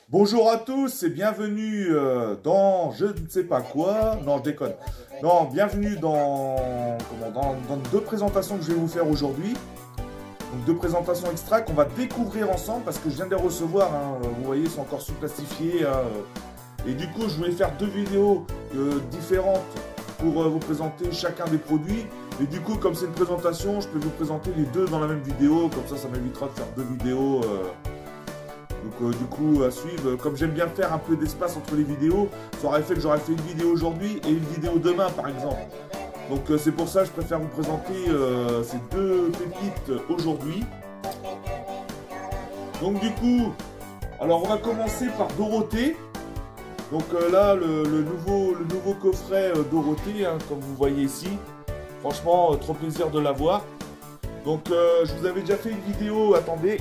Bonjour à tous et bienvenue dans je ne sais pas quoi. Non, je déconne. Non, bienvenue dans deux présentations que je vais vous faire aujourd'hui. Donc deux présentations extra qu'on va découvrir ensemble parce que je viens de les recevoir. Hein. Vous voyez, ils sont encore sous-plastifiés. Et du coup, je voulais faire deux vidéos différentes pour vous présenter chacun des produits. Et du coup, comme c'est une présentation, je peux vous présenter les deux dans la même vidéo. Comme ça m'évitera de faire deux vidéos. Donc du coup à suivre, comme j'aime bien faire un peu d'espace entre les vidéos, ça aurait fait que j'aurais fait une vidéo aujourd'hui et une vidéo demain par exemple. Donc c'est pour ça que je préfère vous présenter ces deux pépites aujourd'hui. Donc du coup, alors on va commencer par Dorothée. Donc là le nouveau coffret Dorothée, hein, comme vous voyez ici. Franchement, trop plaisir de l'avoir. Donc je vous avais déjà fait une vidéo, attendez.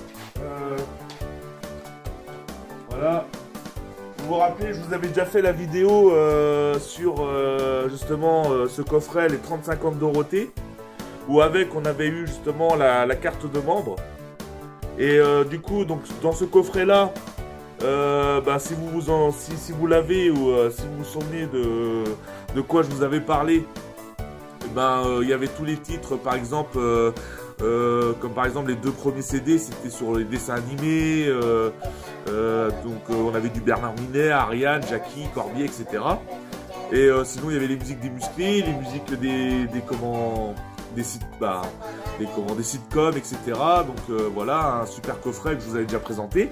Voilà. Vous vous rappelez, je vous avais déjà fait la vidéo sur justement ce coffret, les 30-50 Dorothée, où avec on avait eu justement la carte de membre. Et du coup, donc dans ce coffret-là, si vous l'avez ou si vous vous souvenez de quoi je vous avais parlé, il y avait tous les titres, par exemple. Comme par exemple les deux premiers CD, c'était sur les dessins animés, on avait du Bernard Minet, Ariane, Jackie, Corbier, etc. Et sinon il y avait les musiques des musclés, les musiques des sitcoms, etc. Donc voilà, un super coffret que je vous avais déjà présenté.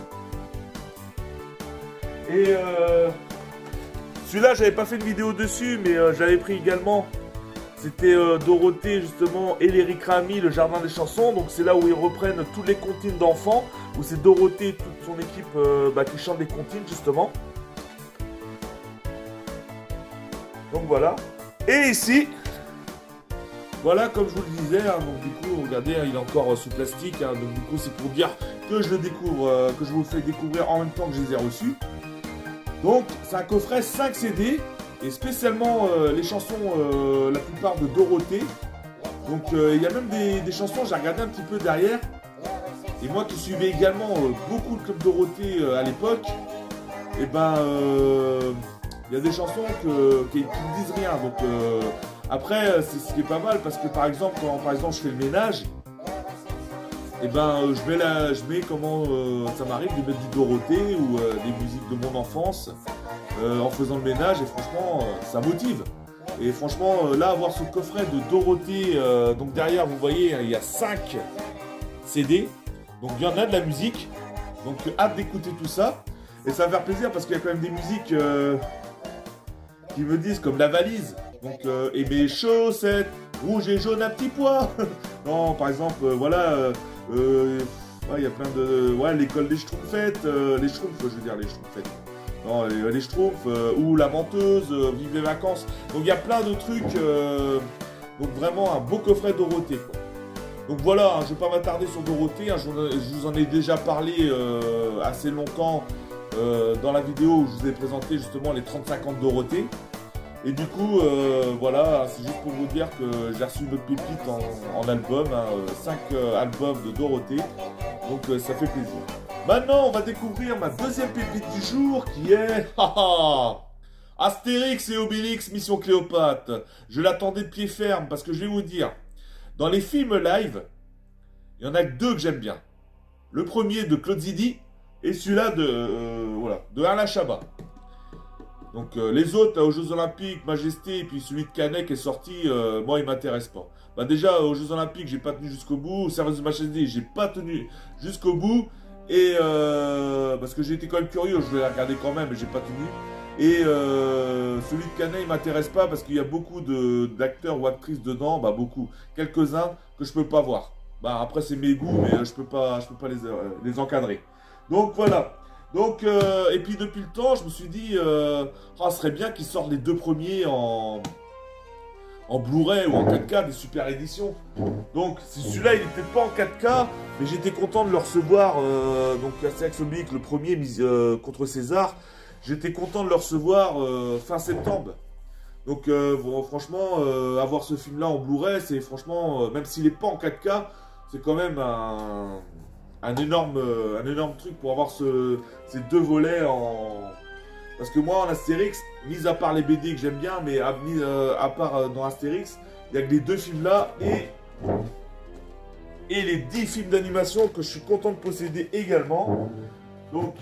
Et celui-là, j'avais pas fait de vidéo dessus, mais j'avais pris également. C'était Dorothée justement et l'Éric Rami, le jardin des chansons. Donc c'est là où ils reprennent toutes les comptines d'enfants. Où c'est Dorothée et toute son équipe qui chante des comptines justement. Donc voilà. Et ici, voilà comme je vous le disais. Hein, donc du coup, regardez, hein, il est encore sous plastique. Hein, donc du coup, c'est pour dire que je le découvre, que je vous le fais découvrir en même temps que je les ai reçus. Donc c'est un coffret 5 CD. Et spécialement les chansons, la plupart de Dorothée. Donc il y a même des chansons, j'ai regardé un petit peu derrière. Et moi qui suivais également beaucoup de Club Dorothée à l'époque, et il y a des chansons qui ne disent rien. Donc après, c'est ce qui est pas mal parce que par exemple, quand je fais le ménage, je mets comment ça m'arrive de mettre du Dorothée ou des musiques de mon enfance. En faisant le ménage et franchement ça motive. Et franchement là avoir ce coffret de Dorothée, donc derrière vous voyez il y a 5 CD, donc il y en a de la musique, donc hâte d'écouter tout ça. Et ça va faire plaisir parce qu'il y a quand même des musiques qui me disent comme La Valise, donc et mes chaussettes rouges et jaunes à petits pois. Non par exemple voilà il y a plein de l'école des Schtroumpfettes, les Schtroumpfs je veux dire les Schtroumpfettes. Non, les Schtroumpfs ou la menteuse, vive les vacances. Donc il y a plein de trucs. Donc vraiment un beau coffret Dorothée. Quoi. Donc voilà, hein, je ne vais pas m'attarder sur Dorothée. Hein, je vous en ai déjà parlé assez longtemps dans la vidéo où je vous ai présenté justement les 30-50 Dorothée. Et du coup, voilà, c'est juste pour vous dire que j'ai reçu une autre pépite en album. Hein, 5 albums de Dorothée. Donc ça fait plaisir. Maintenant, on va découvrir ma deuxième pépite du jour qui est Astérix et Obélix Mission Cléopâtre. Je l'attendais de pied ferme parce que je vais vous dire, dans les films live, il y en a que deux que j'aime bien. Le premier de Claude Zidi et celui-là de Alain Chabat. Donc les autres, aux Jeux Olympiques, Majesté et puis celui de Canet qui est sorti, moi il m'intéresse pas. Déjà aux Jeux Olympiques, j'ai pas tenu jusqu'au bout. Au service de Majesté, j'ai pas tenu jusqu'au bout. Et parce que j'ai été quand même curieux, je vais regarder quand même, mais j'ai pas tenu. Et celui de Canet, il m'intéresse pas parce qu'il y a beaucoup d'acteurs ou actrices dedans, beaucoup, quelques-uns que je peux pas voir. Après c'est mes goûts, mais je peux pas les encadrer. Donc voilà. Donc et puis depuis le temps, je me suis dit, ce serait bien qu'ils sortent les deux premiers en Blu-ray ou en 4K, des super éditions. Donc celui-là il n'était pas en 4K, mais j'étais content de le recevoir. Donc Astérix Obélix, le premier contre César, j'étais content de le recevoir fin septembre. Donc franchement, avoir ce film-là en Blu-ray, c'est franchement, même s'il n'est pas en 4K, c'est quand même un énorme truc pour avoir ces deux volets en... Parce que moi, en Astérix, mis à part les BD que j'aime bien, mais à part dans Astérix, il n'y a que les deux films-là et les 10 films d'animation que je suis content de posséder également. Donc,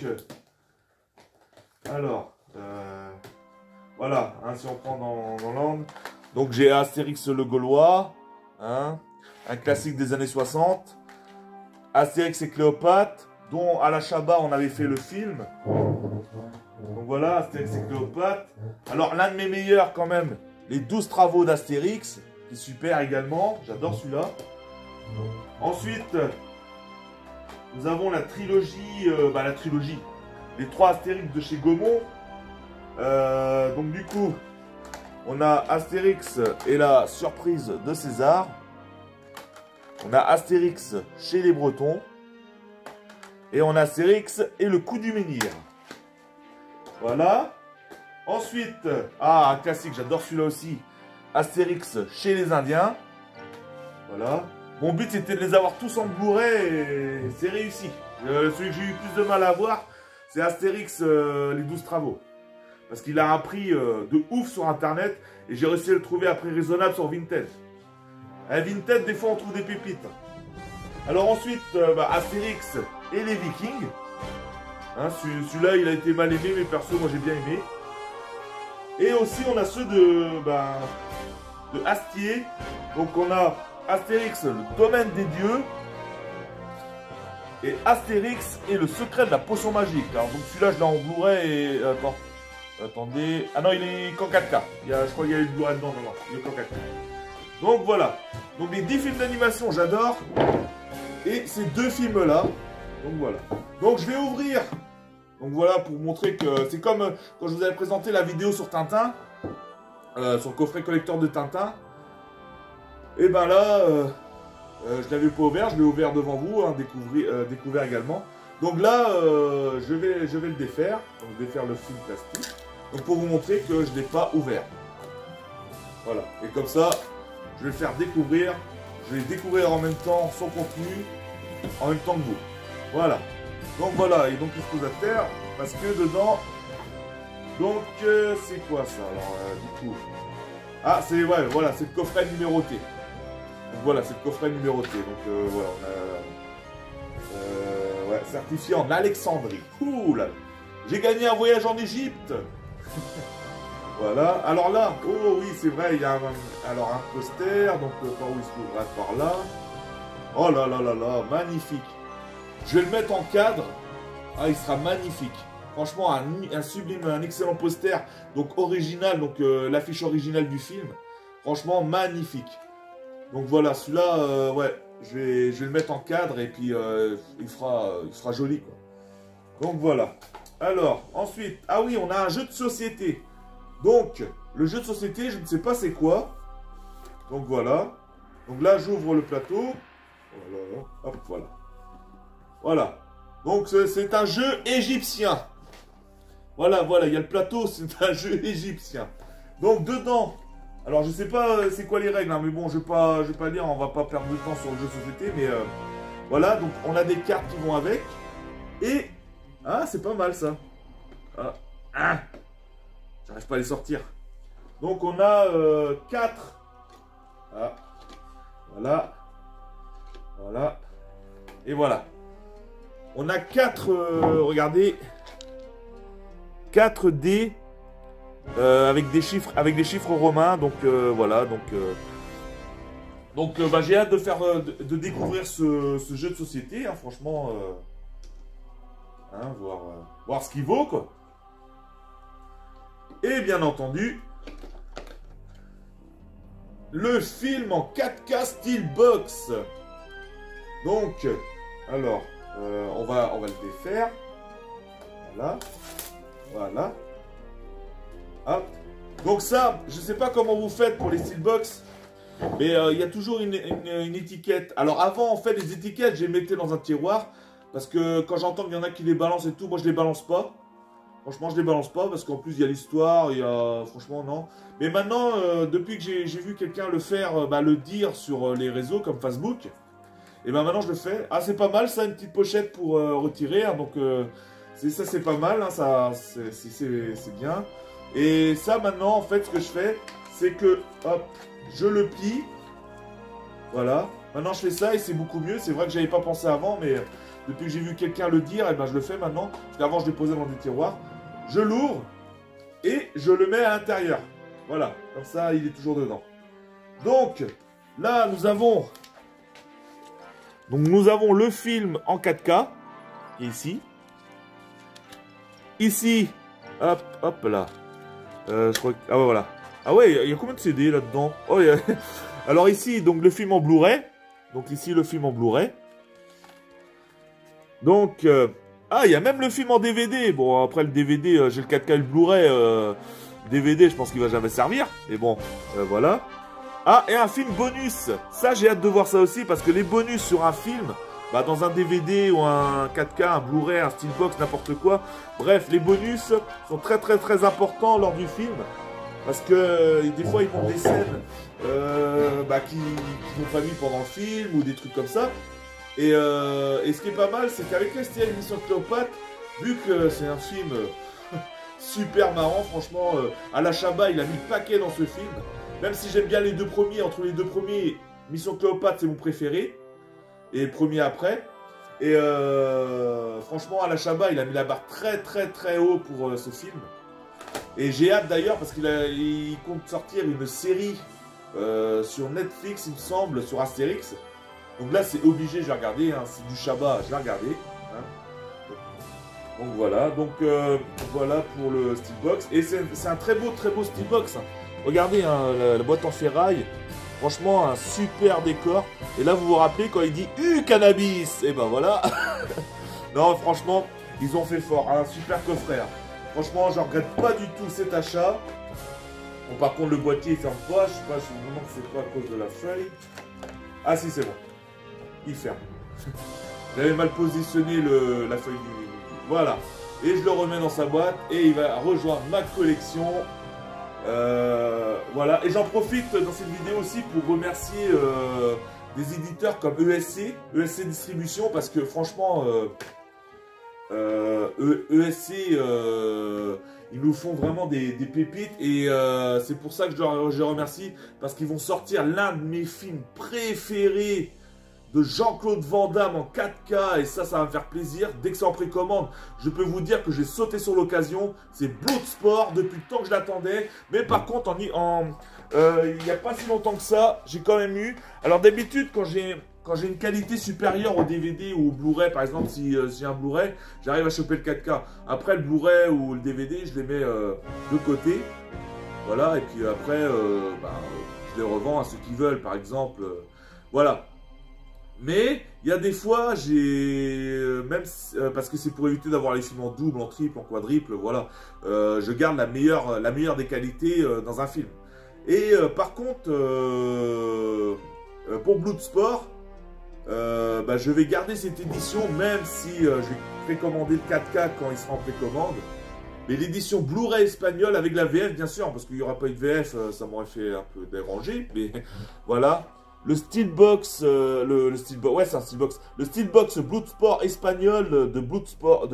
alors, voilà, hein, si on prend dans l'ordre. Donc, j'ai Astérix le Gaulois, hein, un classique des années 60. Astérix et Cléopâtre, dont à la Chabat, on avait fait le film. Donc voilà, Astérix et Cléopâtre. Alors, l'un de mes meilleurs quand même, les 12 travaux d'Astérix, qui est super également, j'adore celui-là. Ensuite, nous avons la trilogie, les 3 Astérix de chez Gaumont. Donc du coup, on a Astérix et la surprise de César. On a Astérix chez les Bretons. Et on a Astérix et le coup du menhir. Voilà. Ensuite, un classique, j'adore celui-là aussi. Astérix chez les Indiens. Voilà. Mon but c'était de les avoir tous en Blu-ray et c'est réussi. Celui que j'ai eu plus de mal à voir, c'est Astérix les 12 travaux. Parce qu'il a un prix de ouf sur internet et j'ai réussi à le trouver à prix raisonnable sur Vinted. À Vinted, des fois on trouve des pépites. Alors ensuite, Astérix et les Vikings. Hein, celui-là il a été mal aimé, mais perso moi j'ai bien aimé. Et aussi on a ceux de Astier. Donc on a Astérix, le domaine des dieux. Et Astérix et le secret de la potion magique. Alors donc celui-là je l'ai en Blu-ray et... Attendez... Ah non, il est qu'en 4K. Je crois qu'il y a eu le Blu-ray dedans. Non, il est qu'en 4K. Donc voilà. Donc les 10 films d'animation, j'adore. Et ces 2 films-là. Donc voilà. Donc je vais ouvrir. Donc voilà, pour vous montrer que... C'est comme quand je vous avais présenté la vidéo sur Tintin. Sur le coffret collecteur de Tintin. Et ben là, je l'avais pas ouvert, je l'ai ouvert devant vous, hein, découvert également. Donc là, je vais le défaire, donc défaire le film plastique, donc pour vous montrer que je ne l'ai pas ouvert. Voilà, et comme ça, je vais le faire découvrir, je vais découvrir en même temps son contenu, en même temps que vous. Voilà, donc voilà, et donc il se pose à terre, parce que dedans, donc c'est quoi ça alors, du coup? Ah, c'est voilà, c'est le coffret numéroté. Donc voilà, c'est le coffret numéroté. Donc voilà, on a certifié en Alexandrie. Cool. J'ai gagné un voyage en Égypte. Voilà. Alors là, oh oui, c'est vrai, il y a un poster. Donc par où il se trouvera par là. Oh là là là là, magnifique. Je vais le mettre en cadre. Ah, il sera magnifique. Franchement, un sublime, un excellent poster. Donc original, donc l'affiche originale du film. Franchement, magnifique. Donc voilà, celui-là, ouais, je vais le mettre en cadre et puis il sera joli, quoi. Donc voilà. Alors, ensuite, ah oui, on a un jeu de société. Donc, le jeu de société, je ne sais pas c'est quoi. Donc voilà. Donc là, j'ouvre le plateau. Voilà, hop, voilà. Voilà. Donc c'est un jeu égyptien. Voilà, il y a le plateau, c'est un jeu égyptien. Donc dedans... Alors, je sais pas c'est quoi les règles, hein, mais bon, je vais pas lire, on va pas perdre de temps sur le jeu de société, mais voilà, donc on a des cartes qui vont avec, et, ah, c'est pas mal ça, j'arrive pas à les sortir, donc on a 4, voilà, et voilà, on a 4, regardez, 4 dés, avec des chiffres romains, donc voilà, donc j'ai hâte de faire de découvrir ce jeu de société, hein, franchement, hein, voir ce qu'il vaut, quoi. Et bien entendu, le film en 4K Steelbox. Donc, alors, on va le défaire. Voilà. Hop. Donc ça, je sais pas comment vous faites pour les Steelbox, mais il y a toujours une étiquette. Alors avant, en fait, les étiquettes, je les mettais dans un tiroir, parce que quand j'entends qu'il y en a qui les balancent et tout, moi je les balance pas. Franchement, je les balance pas, parce qu'en plus, il y a l'histoire, il y a... Franchement, non. Mais maintenant, depuis que j'ai vu quelqu'un le faire, le dire sur les réseaux, comme Facebook, Et ben maintenant je le fais. Ah c'est pas mal ça, une petite pochette pour retirer, hein, donc ça c'est pas mal, hein, ça c'est bien. Et ça maintenant en fait ce que je fais, c'est que hop, je le plie. Voilà. Maintenant je fais ça et c'est beaucoup mieux. C'est vrai que j'avais pas pensé avant, mais depuis que j'ai vu quelqu'un le dire, et ben je le fais maintenant. Parce qu'avant je le posais dans des tiroirs. Je l'ouvre et je le mets à l'intérieur. Voilà, comme ça il est toujours dedans. Donc là nous avons le film en 4K qui est ici. Ici, hop, hop là. Je crois que... Ah ouais, voilà. Ah ouais, il y a combien de CD là-dedans? Oh, alors ici, donc le film en Blu-ray. Donc ici, le film en Blu-ray. Donc, ah, il y a même le film en DVD. Bon, après le DVD, j'ai le 4K et le Blu-ray. DVD, je pense qu'il va jamais servir. Mais bon, voilà. Ah, et un film bonus. Ça, j'ai hâte de voir ça aussi, parce que les bonus sur un film... Bah, dans un DVD ou un 4K, un Blu-ray, un Steelbox, n'importe quoi. Bref, les bonus sont très très très importants lors du film. Parce que des fois, ils montrent des scènes qui n'ont pas mis pendant le film ou des trucs comme ça. Et ce qui est pas mal, c'est qu'avec la série Mission Cléopâtre, vu que c'est un film super marrant, franchement, Alain Chabat, il a mis le paquet dans ce film. Même si j'aime bien les deux premiers, entre les deux premiers, Mission Cléopâtre, c'est mon préféré. Et le premier après. Et franchement, Alain Chabat, il a mis la barre très très très haut pour ce film. Et j'ai hâte d'ailleurs parce qu'il compte sortir une série sur Netflix, il me semble, sur Astérix. Donc là, c'est obligé, je vais regarder. Hein, c'est du Chabat, je vais regarder. Hein. Donc voilà, voilà pour le Steelbox. Et c'est un très beau Steelbox. Hein. Regardez hein, la boîte en ferraille. Franchement, un super décor. Et là, vous vous rappelez quand il dit « cannabis !» Et ben voilà. Non, franchement, ils ont fait fort. Un super coffret. Hein. Franchement, je regrette pas du tout cet achat. Bon, par contre, le boîtier, il ferme pas. Je sais pas si je me demande c'est pas à cause de la feuille. Ah si, c'est bon. Il ferme. J'avais mal positionné la feuille du... Voilà. Et je le remets dans sa boîte. Et il va rejoindre ma collection. Voilà, et j'en profite dans cette vidéo aussi pour remercier des éditeurs comme ESC Distribution, parce que franchement ESC ils nous font vraiment des pépites, et c'est pour ça que je les remercie, parce qu'ils vont sortir l'un de mes films préférés de Jean-Claude Van Damme en 4K, et ça va me faire plaisir. Dès que c'est en précommande, je peux vous dire que j'ai sauté sur l'occasion. C'est Bloodsport, depuis le temps que je l'attendais. Mais par contre, il n'y a pas si longtemps que ça, j'ai quand même eu... Alors d'habitude, quand j'ai une qualité supérieure au DVD ou au Blu-ray, par exemple, si j'ai un Blu-ray, j'arrive à choper le 4K. Après, le Blu-ray ou le DVD, je les mets de côté. Voilà, et puis après, je les revends à ceux qui veulent, par exemple. Voilà. Mais il y a des fois, parce que c'est pour éviter d'avoir les films en double, en triple, en quadruple, voilà, je garde la meilleure des qualités dans un film. Et par contre, pour Bloodsport, je vais garder cette édition, même si je vais précommander le 4K quand il sera en précommande. Mais l'édition Blu-ray espagnole avec la VF, bien sûr, parce qu'il n'y aura pas eu de VF, ça m'aurait fait un peu déranger, mais voilà. Le Steelbox, ouais c'est un Steelbox. Le Steelbox Bloodsport espagnol de Bloodsport,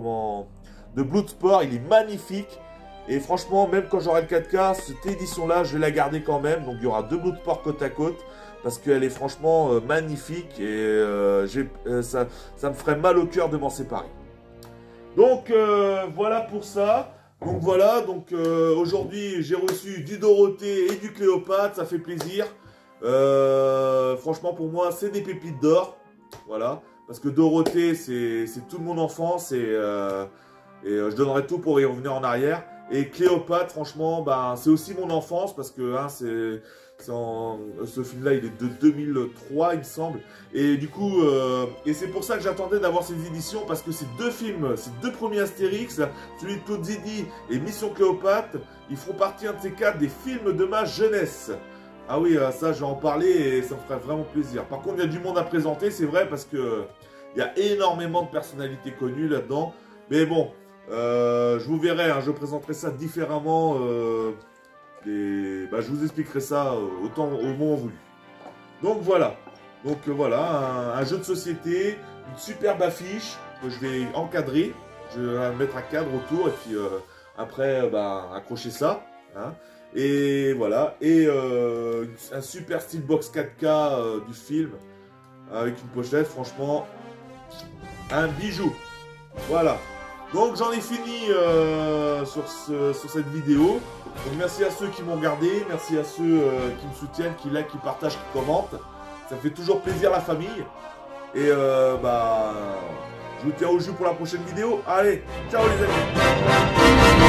il est magnifique. Et franchement, même quand j'aurai le 4K, cette édition-là, je vais la garder quand même. Donc il y aura deux Bloodsport côte à côte, parce qu'elle est franchement magnifique. Et ça me ferait mal au cœur de m'en séparer. Donc voilà pour ça. Donc voilà, aujourd'hui j'ai reçu du Dorothée et du Cléopâtre, ça fait plaisir. Franchement pour moi c'est des pépites d'or, voilà, parce que Dorothée c'est toute mon enfance, et je donnerai tout pour y revenir en arrière. Et Cléopâtre, franchement, c'est aussi mon enfance, parce que hein, ce film-là, il est de 2003, il me semble. Et du coup, et c'est pour ça que j'attendais d'avoir ces éditions, parce que ces deux films, ces deux premiers Astérix, celui de Claude Zidi et Mission Cléopâtre, ils feront partie, un de ces quatre, des films de ma jeunesse. Ah oui, ça, je vais en parler et ça me ferait vraiment plaisir. Par contre, il y a du monde à présenter, c'est vrai, parce que il y a énormément de personnalités connues là-dedans. Mais bon, je vous verrai, hein, je présenterai ça différemment. Je vous expliquerai ça au moment voulu. Donc voilà. Donc voilà, un jeu de société, une superbe affiche que je vais encadrer. Je vais mettre un cadre autour et puis après bah, accrocher ça. Hein. Et voilà, et un super steelbox 4K du film avec une pochette, franchement, un bijou. Voilà. Donc j'en ai fini sur cette vidéo. Donc merci à ceux qui m'ont regardé, merci à ceux qui me soutiennent, qui likent, qui partagent, qui commentent. Ça fait toujours plaisir la famille. Et bah, je vous tiens au jus pour la prochaine vidéo. Allez, ciao les amis.